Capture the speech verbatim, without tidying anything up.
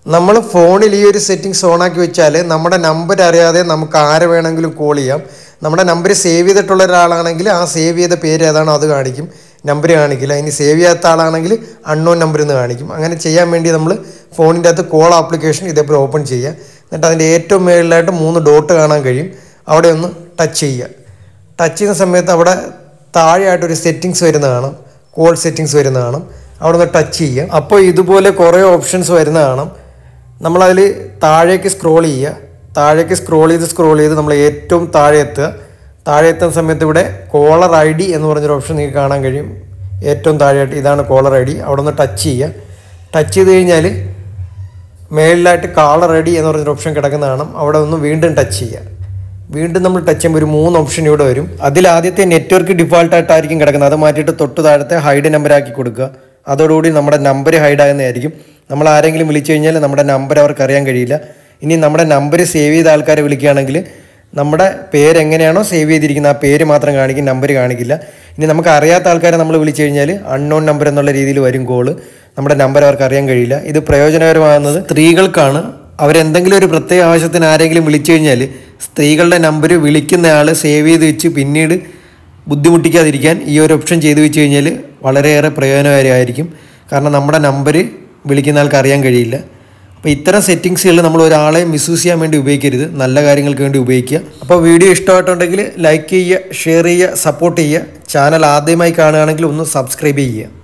നമ്മൾ ഫോണിൽ ഈ ഒരു സെറ്റിംഗ്സ് ഓണാക്കി വെച്ചാൽ നമ്മുടെ നമ്പർ അറിയാതെ നമുക്ക് ആരെ വേണമെങ്കിലും കോൾ ചെയ്യാം. നമ്മുടെ നമ്പർ സേവ് ചെയ്തിട്ടുള്ള ഒരാളാണെങ്കിൽ ആ സേവ് ചെയ്ത പേര് ഏതാണോ അത് കാണിക്കും, നമ്പർ കാണിക്കില്ല. ഇനി സേവ് ചെയ്യാത്ത ആളാണെങ്കിൽ അൺനോൺ നമ്പർ എന്ന് കാണിക്കും. അങ്ങനെ ചെയ്യാൻ വേണ്ടി നമ്മൾ ഫോണിൻ്റെ അകത്ത് കോൾ ആപ്ലിക്കേഷൻ ഇതേപോലെ ഓപ്പൺ ചെയ്യുക. എന്നിട്ട് അതിൻ്റെ ഏറ്റവും മുകളിലായിട്ട് മൂന്ന് ഡോട്ട് കാണാൻ കഴിയും. അവിടെ ഒന്ന് ടച്ച് ചെയ്യുക. ടച്ച് ചെയ്യുന്ന സമയത്ത് അവിടെ താഴെയായിട്ടൊരു സെറ്റിങ്സ് വരുന്ന കാണാം, കോൾ സെറ്റിങ്സ് വരുന്ന കാണാം. അവിടെ നിന്ന് ടച്ച് ചെയ്യുക. അപ്പോൾ ഇതുപോലെ കുറേ ഓപ്ഷൻസ് വരുന്ന കാണാം. നമ്മളതിൽ താഴേക്ക് സ്ക്രോൾ ചെയ്യുക. താഴേക്ക് സ്ക്രോൾ ചെയ്ത് സ്ക്രോൾ ചെയ്ത് നമ്മൾ ഏറ്റവും താഴെ എത്തുക. താഴെ എത്തുന്ന സമയത്ത് ഇവിടെ കോളർ ഐ ഡി എന്ന് പറഞ്ഞൊരു ഓപ്ഷൻ നിങ്ങൾക്ക് കാണാൻ കഴിയും. ഏറ്റവും താഴെയായിട്ട് ഇതാണ് കോളർ ഐ ഡി. അവിടെ നിന്ന് ടച്ച് ചെയ്യുക. ടച്ച് ചെയ്ത് കഴിഞ്ഞാൽ മേളിലായിട്ട് കാളർ ഐ ഡി എന്ന് പറഞ്ഞൊരു ഓപ്ഷൻ കിടക്കുന്ന കാണാം. അവിടെ ഒന്ന് വീണ്ടും ടച്ച് ചെയ്യുക. വീണ്ടും നമ്മൾ ടച്ച് ചെയ്യുമ്പോൾ ഒരു മൂന്ന് ഓപ്ഷൻ ഇവിടെ വരും. അതിൽ ആദ്യത്തെ നെറ്റ്വർക്ക് ഡിഫോൾട്ടായിട്ടായിരിക്കും കിടക്കുന്നത്. അത് മാറ്റിയിട്ട് തൊട്ട് താഴത്തെ ഹൈഡ് നമ്പറാക്കി കൊടുക്കുക. അതോടുകൂടി നമ്മുടെ നമ്പർ ഹൈഡാകുന്നതായിരിക്കും. നമ്മൾ ആരെങ്കിലും വിളിച്ചു കഴിഞ്ഞാൽ നമ്മുടെ നമ്പർ അവർക്ക് അറിയാൻ കഴിയില്ല. ഇനി നമ്മുടെ നമ്പർ സേവ് ചെയ്ത ആൾക്കാരെ വിളിക്കുകയാണെങ്കിൽ നമ്മുടെ പേര് എങ്ങനെയാണോ സേവ് ചെയ്തിരിക്കുന്നത് ആ പേര് മാത്രം കാണിക്കും, നമ്പർ കാണിക്കില്ല. ഇനി നമുക്ക് അറിയാത്ത ആൾക്കാരെ നമ്മൾ വിളിച്ചു കഴിഞ്ഞാൽ അൺനോൺ നമ്പർ എന്നുള്ള രീതിയിൽ വരും കോള്. നമ്മുടെ നമ്പർ അവർക്ക് അറിയാൻ കഴിയില്ല. ഇത് പ്രയോജനകരമാകുന്നത് സ്ത്രീകൾക്കാണ്. അവരെന്തെങ്കിലും ഒരു പ്രത്യേക ആവശ്യത്തിന് ആരെങ്കിലും വിളിച്ചു കഴിഞ്ഞാൽ സ്ത്രീകളുടെ നമ്പർ വിളിക്കുന്നയാൾ സേവ് ചെയ്ത് വെച്ച് പിന്നീട് ബുദ്ധിമുട്ടിക്കാതിരിക്കാൻ ഈ ഒരു ഓപ്ഷൻ ചെയ്ത് വെച്ച് കഴിഞ്ഞാൽ വളരെയേറെ പ്രയോജനകരമായിരിക്കും. കാരണം നമ്മുടെ നമ്പർ വിളിക്കുന്ന ആൾക്ക് അറിയാൻ കഴിയില്ല. അപ്പോൾ ഇത്തരം സെറ്റിങ്സുകൾ നമ്മൾ ഒരാളെ മിസ്യൂസ് ചെയ്യാൻ വേണ്ടി ഉപയോഗിക്കരുത്, നല്ല കാര്യങ്ങൾക്ക് വേണ്ടി ഉപയോഗിക്കുക. അപ്പോൾ വീഡിയോ ഇഷ്ടമായിട്ടുണ്ടെങ്കിൽ ലൈക്ക് ചെയ്യുക, ഷെയർ ചെയ്യുക, സപ്പോർട്ട് ചെയ്യുക. ചാനൽ ആദ്യമായി കാണുകയാണെങ്കിൽ ഒന്ന് സബ്സ്ക്രൈബ് ചെയ്യുക.